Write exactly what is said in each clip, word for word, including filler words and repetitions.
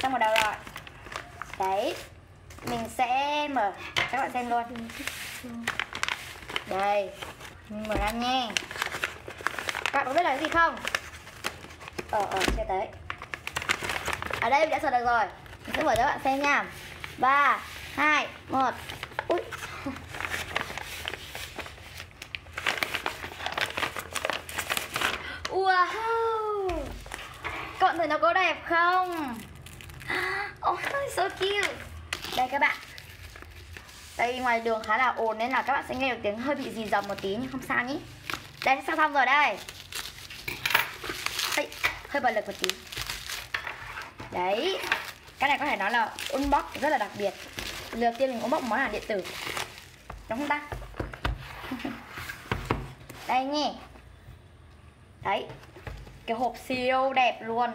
Xong vào đầu rồi. Đấy. Mình sẽ mở các bạn xem luôn. Đây. Mình mở ra nha. Các bạn có biết là cái gì không? Ờ, ờ, chưa tới. Ở đây mình đã sờ được rồi. Mình sẽ mở cho các bạn xem nha. Ba, hai, một. Ui. Wow. Các bạn thấy nó có đẹp không? Oh, so cute. Đây các bạn. Đây ngoài đường khá là ồn nên là các bạn sẽ nghe được tiếng hơi bị rì rầm một tí nhưng không sao nhỉ. Đây sắp xong rồi đây. Hơi, hơi bật lực một tí. Đấy. Cái này có thể nói là unbox rất là đặc biệt. Lần đầu tiên mình unbox món hàng điện tử. Đúng không ta? Đây nhé. Đấy. Cái hộp siêu đẹp luôn.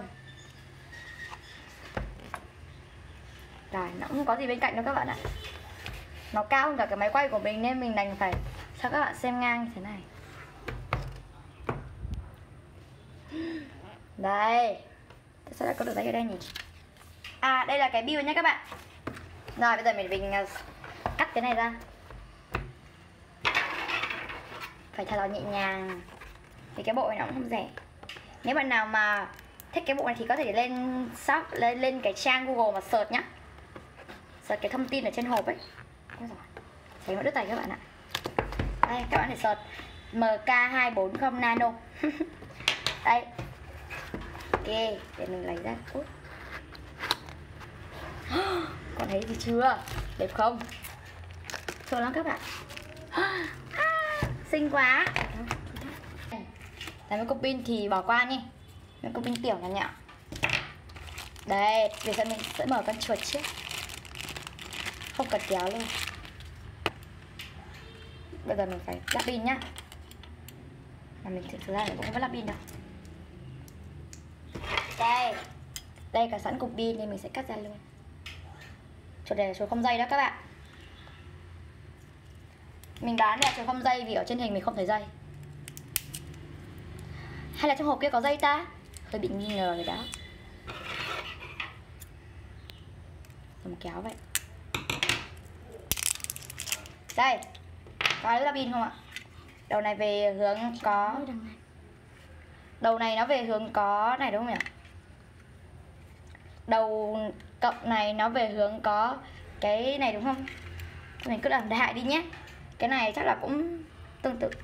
Rồi, nó không có gì bên cạnh đâu các bạn ạ. Nó cao hơn cả cái máy quay của mình nên mình đành phải cho các bạn xem ngang như thế này. Đây. Sao lại có được giấy ở đây nhỉ? À, đây là cái bill nhé các bạn. Rồi, bây giờ mình, mình cắt cái này ra. Phải thật là nhẹ nhàng. Vì cái bộ này nó cũng không rẻ. Nếu bạn nào mà thích cái bộ này thì có thể lên shop, lên, lên cái trang Google mà search nhá. Search cái thông tin ở trên hộp ấy. Ôi giời, thấy nó đứt tay các bạn ạ. Đây, các bạn thể search M K hai bốn không Nano. Đây. Ok, để mình lấy ra. Út. Con thấy gì chưa? Đẹp không? Thương lắm các bạn. À, xinh quá. Đấy, với cục pin thì bỏ qua nhé. Với cục pin tiểu nhỏ nhỏ. Đây, bây giờ mình sẽ mở con chuột trước. Không cần kéo luôn. Bây giờ mình phải lắp pin nhá. Mà mình thực ra là cũng không có lắp pin đâu. Đây. Đây cả sẵn cục pin nên mình sẽ cắt ra luôn. Chuột này là chuột không dây đó các bạn. Mình đoán là chuột không dây vì ở trên hình mình không thấy dây. Hay là trong hộp kia có dây ta? Hơi bị nghi ngờ rồi đó. Dùng kéo vậy. Đây. Có ai lắp pin không ạ? Đầu này về hướng có. Đầu này nó về hướng có này đúng không nhỉ? Đầu cộng này nó về hướng có cái này đúng không? Mình cứ làm đại đi nhé. Cái này chắc là cũng tương tự.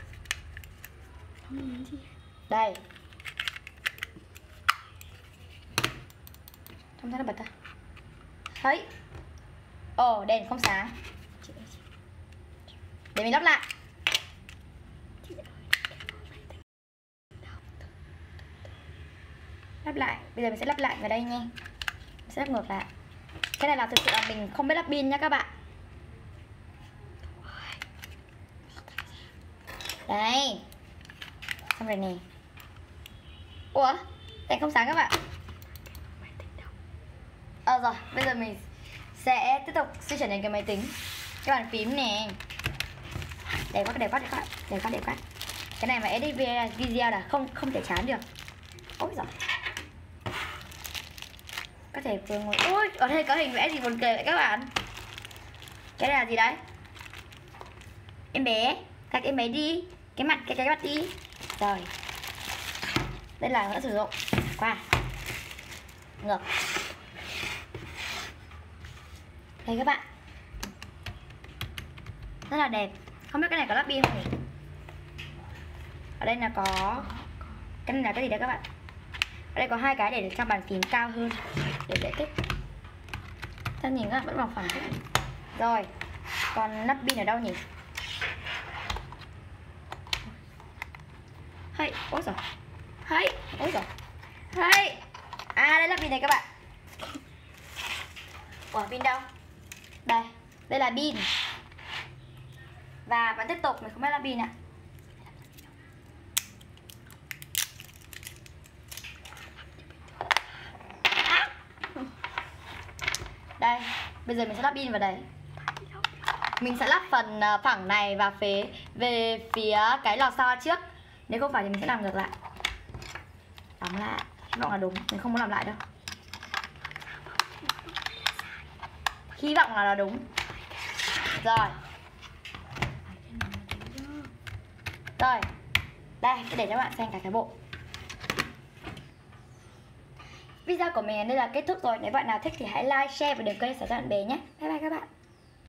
Đây. Không thấy nó bật ra. Thấy. Ồ, đèn không sáng. Để mình lắp lại. Lắp lại. Bây giờ mình sẽ lắp lại vào đây nha. Mình sẽ lắp ngược lại. Cái này là thực sự là mình không biết lắp pin nha các bạn. Đây. Xong rồi nè. Ủa? Đèn không sáng các bạn. Ờ rồi, bây giờ mình sẽ tiếp tục di chuyển đến cái máy tính. Cái bàn phím nè. Đẹp quá, đẹp quá, đẹp quá, đẹp quá, đẹp quá. Cái này mà edit video là không không thể chán được. Ôi giời. Có thể vừa ngồi. Ôi, ở đây có hình vẽ gì buồn cười vậy các bạn. Cái này là gì đấy? Em bé, các em bé đi. Cái mặt, cái cái mặt đi. Rồi. Đây là nữa sử dụng. Qua. Ngược. Đây các bạn. Rất là đẹp. Không biết cái này có lắp pin không nhỉ? Ở đây là có. Cái này là cái gì đấy các bạn? Ở đây có hai cái để cho bàn phím cao hơn để dễ tích. Sao nhìn các bạn vẫn bằng phẳng. Rồi. Còn lắp pin ở đâu nhỉ? Hay, ôi giời. Hay, ôi giời. Hay. À đây lắp pin này các bạn. Ủa pin đâu? Đây, đây là pin. Và vẫn tiếp tục, mình không biết lắp pin ạ. Đây, bây giờ mình sẽ lắp pin vào đây. Mình sẽ lắp phần phẳng này và phía về phía cái lò xo trước. Nếu không phải thì mình sẽ làm ngược lại. Đóng lại. Hy vọng là đúng, mình không muốn làm lại đâu. Hy vọng là nó đúng. Rồi. Rồi. Đây, tôi để cho các bạn xem cả cái bộ. Video của mình đến đây là kết thúc rồi. Nếu bạn nào thích thì hãy like, share và đừng quên subscribe cho bạn bè nhé. Bye bye các bạn.